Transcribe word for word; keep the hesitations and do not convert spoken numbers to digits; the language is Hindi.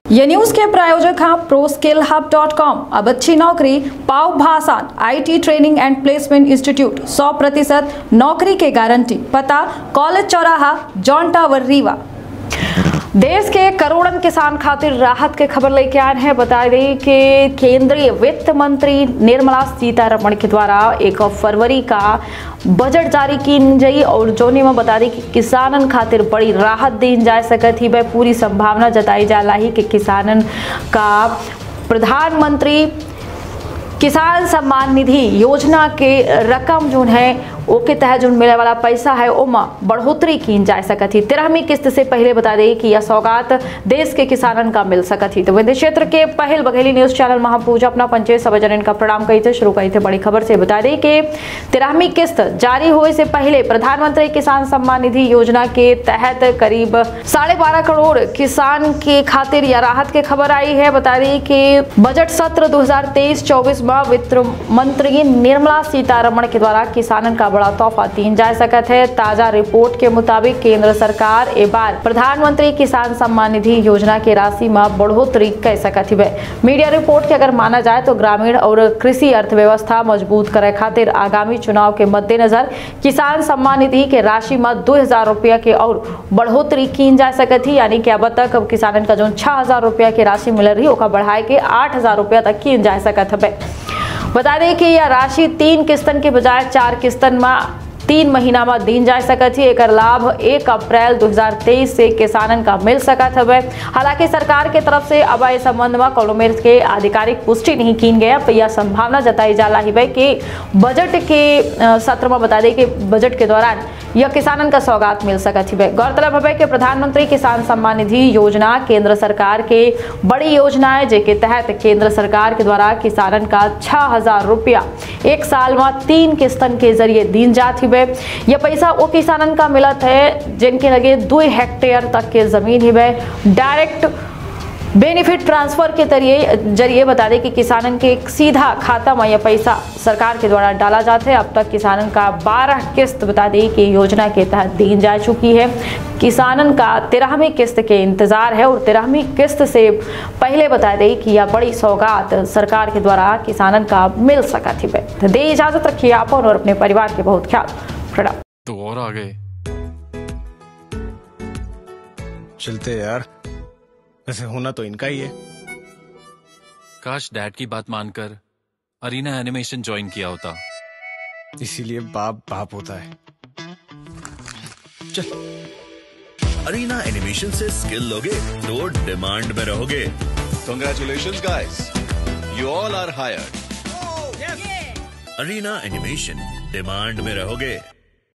ये न्यूज के प्रायोजक हैं pro skill hub dot com. अब अच्छी नौकरी पाओ भाषा IT training and placement institute सौ प्रतिशत नौकरी के गारंटी। पता कॉलेज चौराहा जॉन टावर रीवा। देश के करोड़ों किसान खातिर राहत के खबर लेके आए हैं। बता दें कि केंद्रीय वित्त मंत्री निर्मला सीतारमण के द्वारा एक फरवरी का बजट जारी की गई और जोने में बता दें कि किसानन खातिर बड़ी राहत दी जा सकती है। पूरी संभावना जताई जा रही कि किसानन का प्रधानमंत्री किसान सम्मान निधि योजना के रकम जो है ओके तहत जो मिले वाला पैसा है ओमा बढ़ोतरी की जा सकती। तेरहवीं किस्त से पहले बता दें कि यह सौगात देश के किसानन का मिल सकती। तो विदेश क्षेत्र के पहल बघेली न्यूज चैनल महापूजा अपना पंचायत सभा जन का प्रणाम कही थे शुरू कही थे बड़ी खबर से। बता दें कि तेरहवीं किस्त जारी होने से पहले प्रधानमंत्री किसान सम्मान निधि योजना के तहत करीब साढ़े बारह करोड़ किसान के खातिर यह राहत की खबर आई है। बता दें कि बजट सत्र दो हजार तेईस चौबीस में वित्त मंत्री निर्मला सीतारमण के द्वारा किसानन का बड़ा तोहफा दी जा सकता है। ताजा रिपोर्ट के मुताबिक केंद्र सरकार एक बार प्रधानमंत्री किसान सम्मान निधि योजना की राशि में बढ़ोतरी कर सकती है। मीडिया रिपोर्ट के अगर माना जाए तो ग्रामीण और कृषि अर्थव्यवस्था मजबूत करे खातिर आगामी चुनाव के मद्देनजर किसान सम्मान निधि के राशि में दो हजार रुपया के और बढ़ोतरी की जा सकती। यानी कि अब तक अब किसानन का जो छह हजार रुपया की राशि मिल रही है बढ़ाए के आठ हजार रुपया तक की जा सकता है। बता दें कि यह राशि तीन किस्तन के बजाय चार किस्तन में तीन महीना में दी जा सकती है। एक लाभ एक अप्रैल दो हजार तेईस से किसानन का मिल सकता है। हालांकि सरकार के तरफ से अब इस संबंध में कॉलोमेर के आधिकारिक पुष्टि नहीं की गई है। यह संभावना जताई जा रही है कि बजट के सत्र में बता दें कि बजट के दौरान यह किसानन का सौगात मिल सकती है। गौरतलब है कि प्रधानमंत्री किसान सम्मान निधि योजना केंद्र सरकार के बड़ी योजना है जिसके तहत केंद्र सरकार के द्वारा किसानन का छह हजार रुपया एक साल में तीन किस्तन के जरिए दी जाती है। यह पैसा वो किसानन का मिलत है जिनके लगे दो हेक्टेयर तक के जमीन ही है। डायरेक्ट बेनिफिट ट्रांसफर के जरिए जरिए बता दें कि किसानन के सीधा खाता में यह पैसा सरकार के द्वारा डाला जाता है। अब तक किसानन का बारह किस्त बता दें कि योजना के तहत दी जा चुकी है। किसानन का तेरहवीं किस्त के इंतजार है और तेरहवीं किस्त से पहले बता दें कि यह बड़ी सौगात सरकार के द्वारा किसानन का मिल सकती है। तो दे इजाजत रखिए आप और अपने परिवार के बहुत ख्याल। प्रणाम। तो और आ गए चलते यार, वैसे होना तो इनका ही है। काश डैड की बात मानकर अरीना एनिमेशन ज्वाइन किया होता। इसीलिए बाप बाप होता है। चल अरीना एनिमेशन से स्किल लोगे तो डिमांड में रहोगे। Congratulations guys, you all are hired. Arena animation demand में रहोगे।